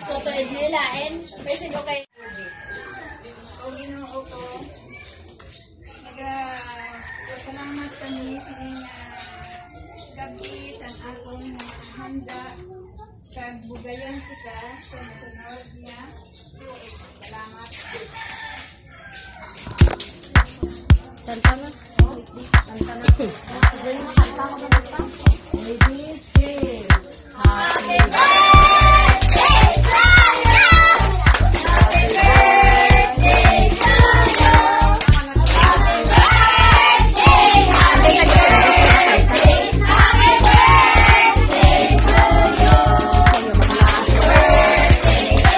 Toto is nilain. Kasi ko kay... O ginoo ko. Salamat kami sa gabi ang akong handa sa bugayan kita sa sunod niya. Salamat. Tantana. Tantana. Ladies, cheers. Happy birthday to you. Happy birthday to you. Happy birthday. Happy birthday. Happy birthday to you. Happy birthday to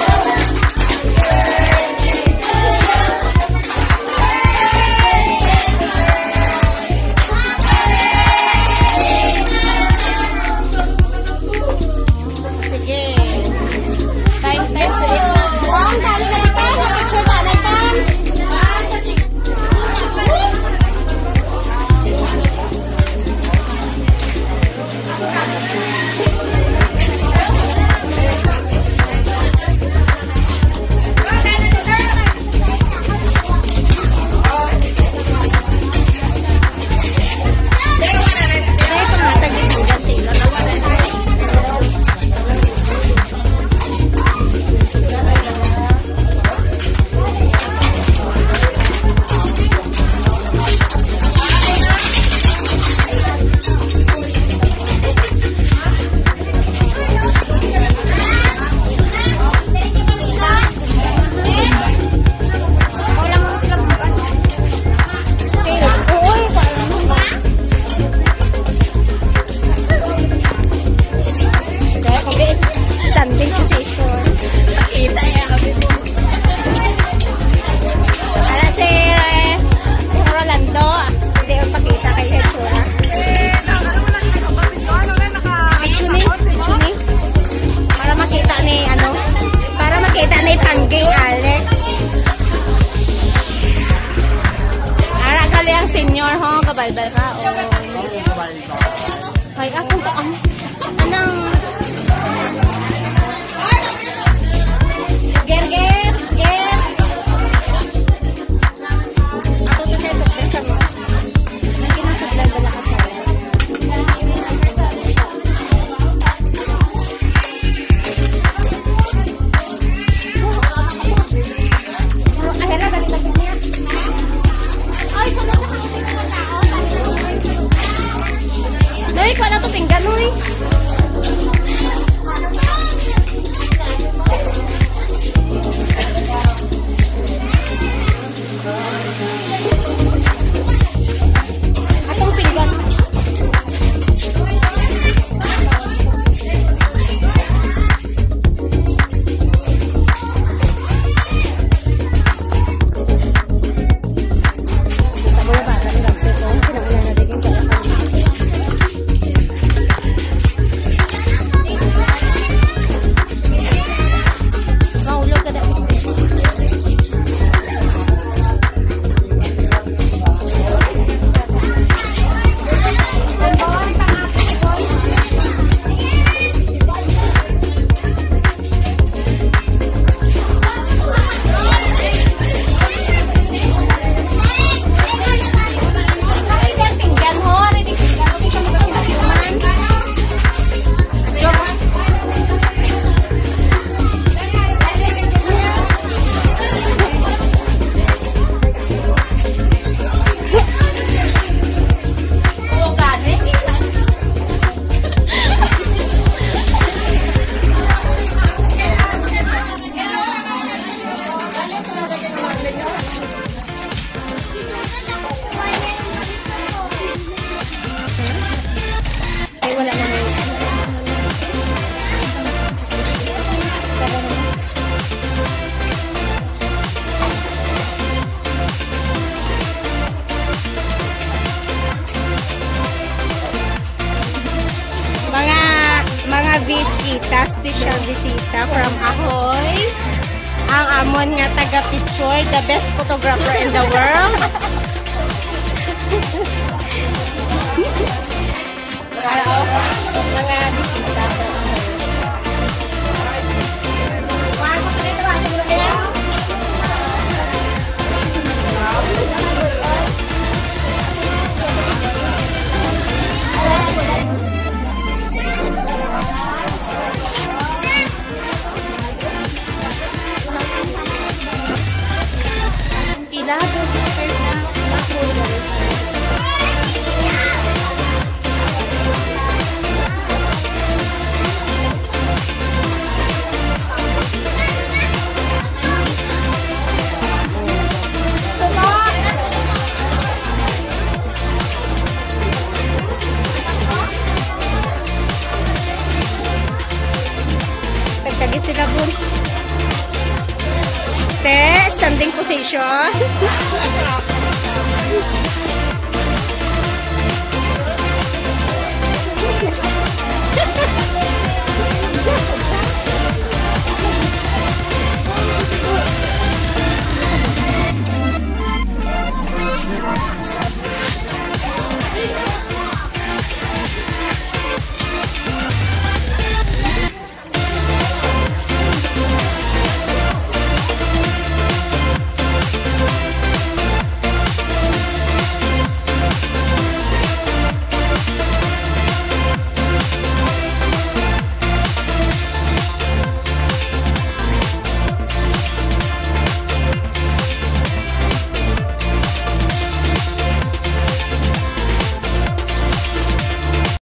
balbal ka o ay akong to anang ger ako to sa doktor ka mo kinasublan bala ka sa ahera dali lagi niya ay sana ka Noy, ikaw na ito pinggan, Noy. Atong pinggan. Bisita, special bisita from Ahoy. Ang amon nga taga-picture, the best photographer in the world. Mga bisita. Lagi sila bun. Te, standing position.